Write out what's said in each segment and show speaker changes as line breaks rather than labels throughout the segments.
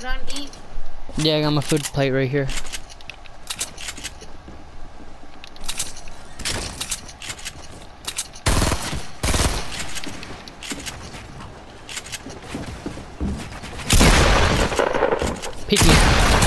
trying to eat?
Yeah, I got my food plate right here. Peek me.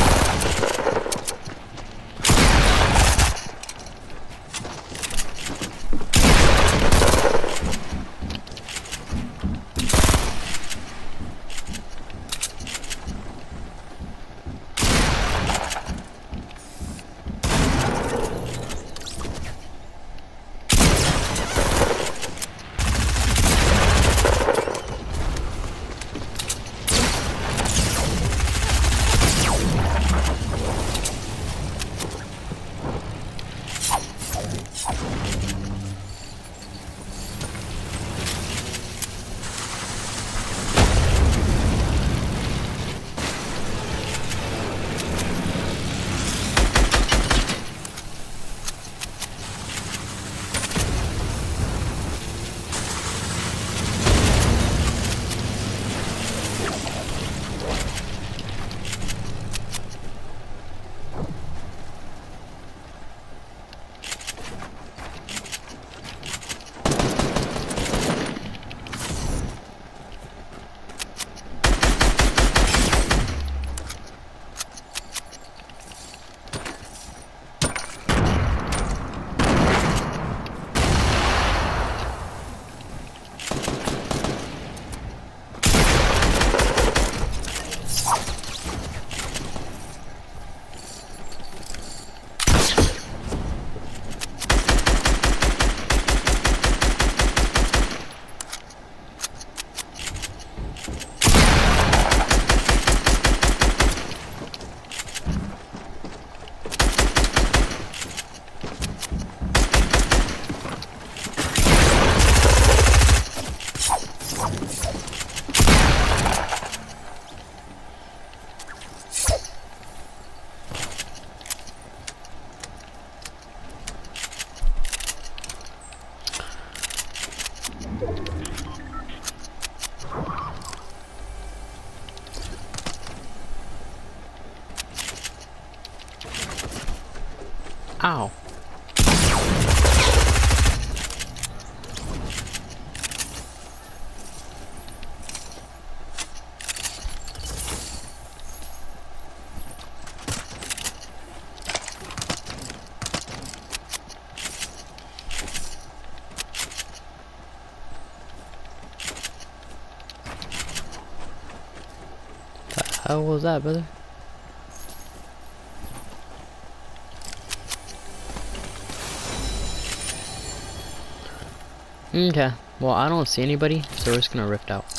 Ow. How was that, brother? Okay, well I don't see anybody, so we're just gonna rift out.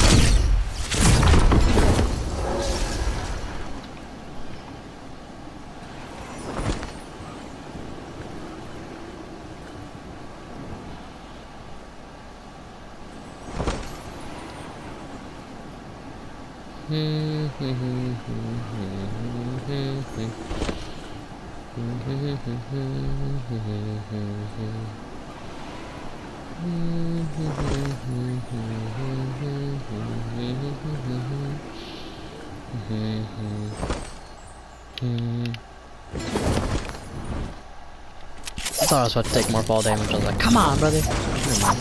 I thought I was about to take more fall damage. I was like, come on, brother. Never mind.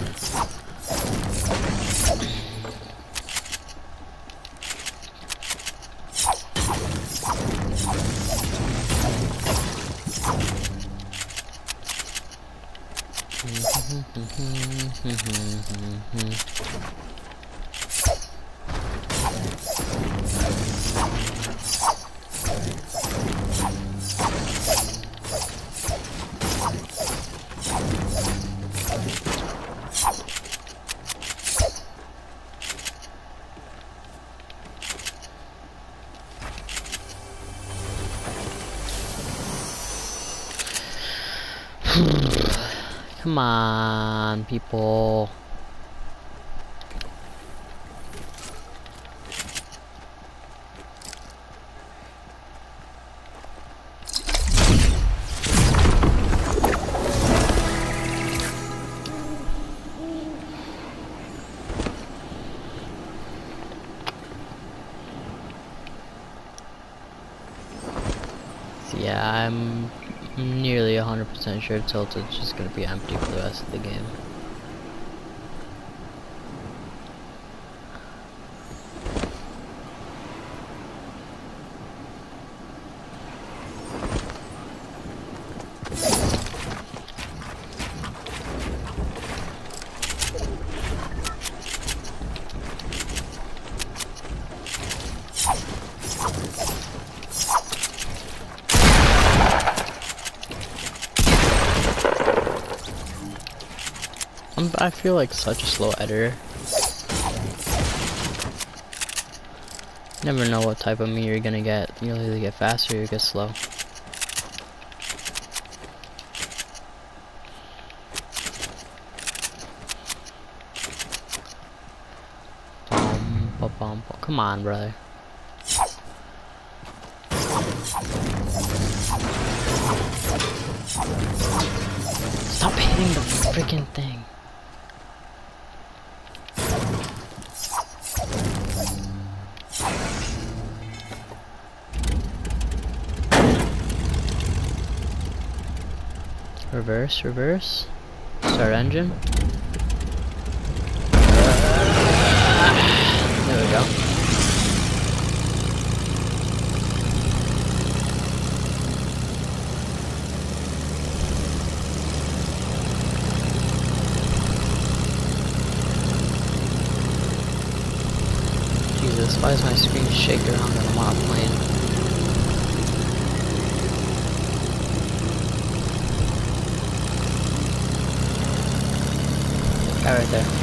Come on, people. Yeah, I'm nearly 100% sure Tilted's just gonna be empty for the rest of the game. I feel like such a slow editor. Never know what type of meat you're gonna get. You'll either get fast or you get slow. Come on, brother. Stop hitting the freaking thing. Reverse, reverse. Start engine. There we go. Jesus, why does my screen shake around when I'm on a plane? Guy right there.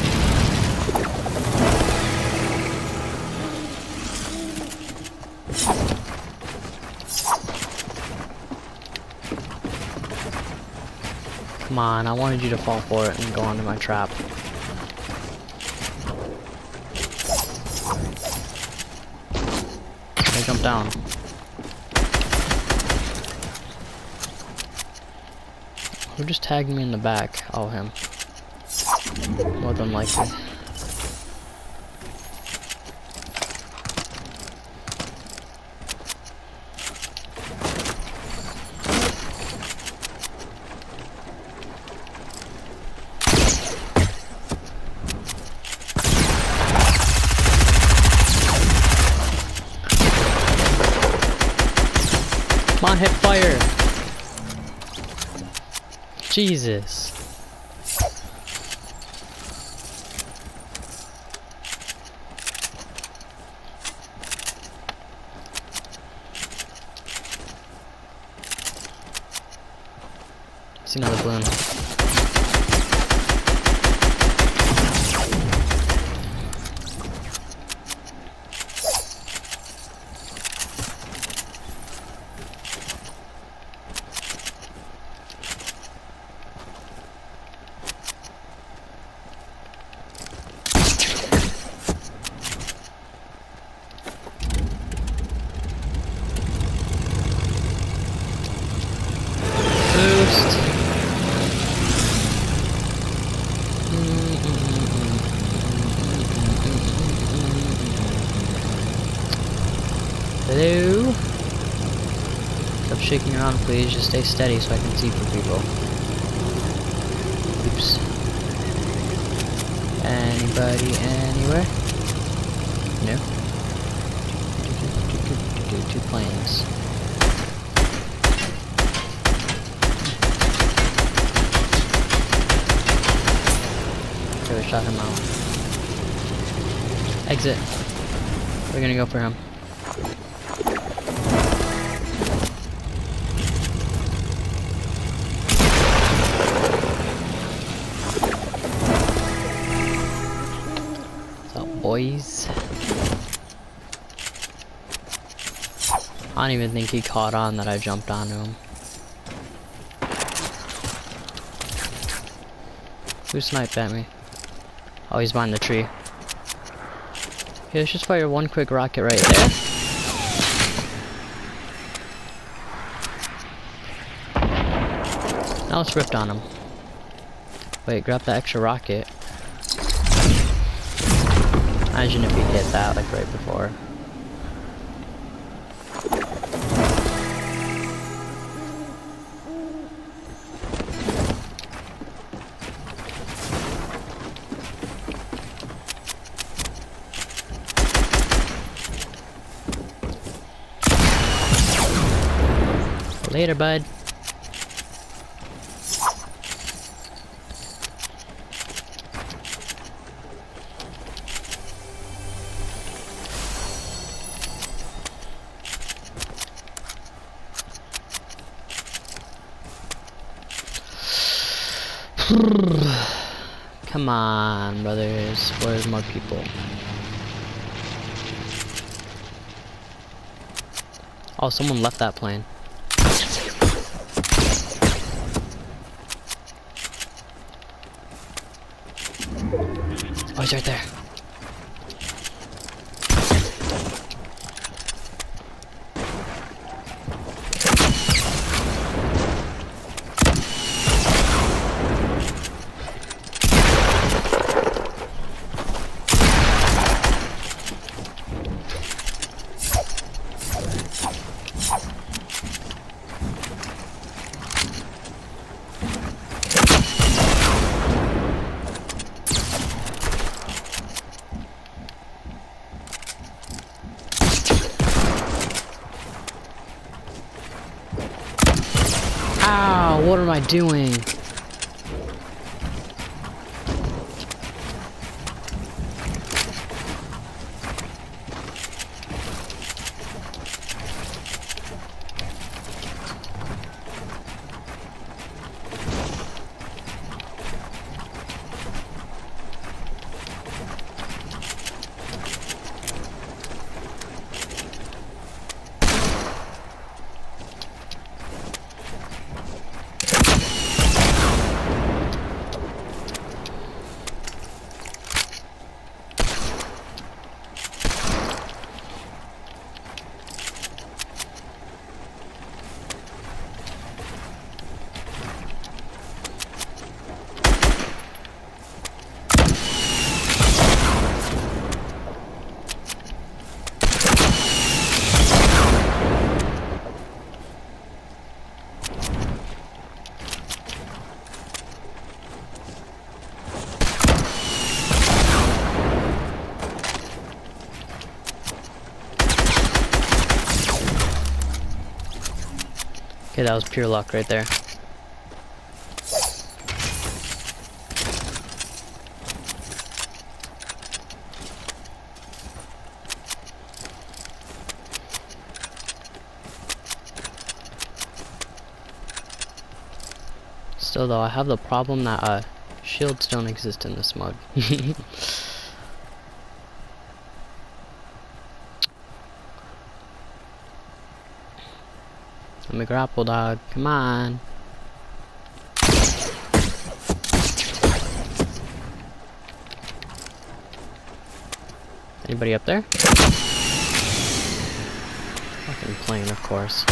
Come on, I wanted you to fall for it and go onto my trap. I jump down. Who just tagged me in the back? Oh, him. More than likely. Come on, hit fire! Jesus. See another balloon. Hello? Stop shaking around, please. Just stay steady so I can see for people. Oops. Anybody anywhere? No? Two planes. Okay, we shot him out. Exit. We're gonna go for him. Boys. I don't even think he caught on that I jumped onto him. Who sniped at me? Oh, he's behind the tree. Okay, let's just fire one quick rocket right there. Now let's rip on him. Wait, grab the extra rocket. Imagine if he hit that like right before. Later, bud. Come on, brothers. Where's more people? Oh, someone left that plane. Oh, he's right there. Ow, what am I doing? Okay, that was pure luck right there. Still though, I have the problem that shields don't exist in this mode. Let me grapple, dog. Come on. Anybody up there? Fucking plane, of course.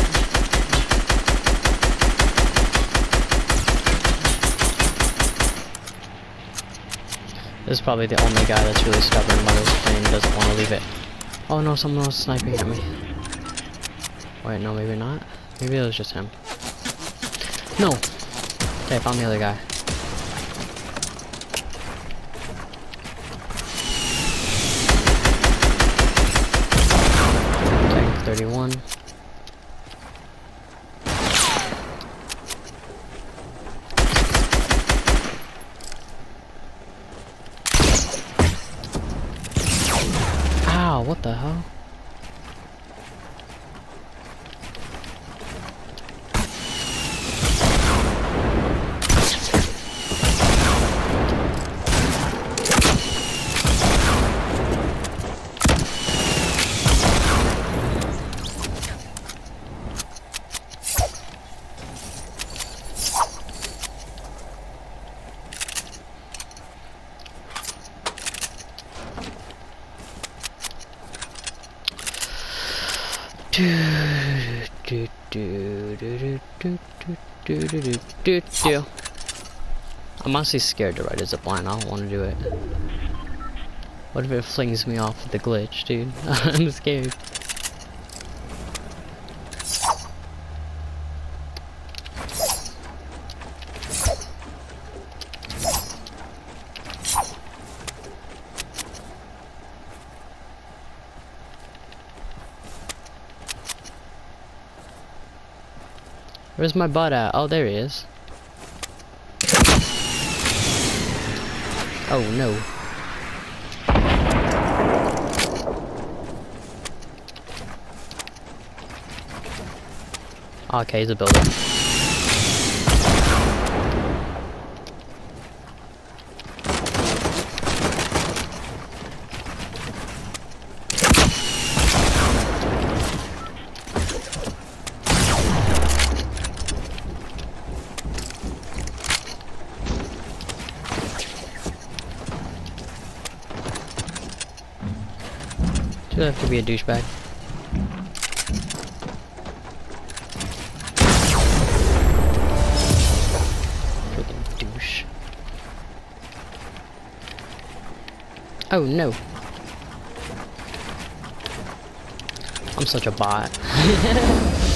This is probably the only guy that's really stubborn about his plane and doesn't want to leave it. Oh no, someone was sniping at me. Wait, no, maybe not. Maybe it was just him. No! Okay, I found the other guy. Tank 31. Ow, what the hell? I'm honestly scared to ride a zipline. I don't want to do it. What if it flings me off with the glitch, dude? I'm scared. Where's my butt at? Oh, there he is. Oh no. Okay, he's a builder. Do I have to be a douchebag? Freaking douche. Oh no. I'm such a bot.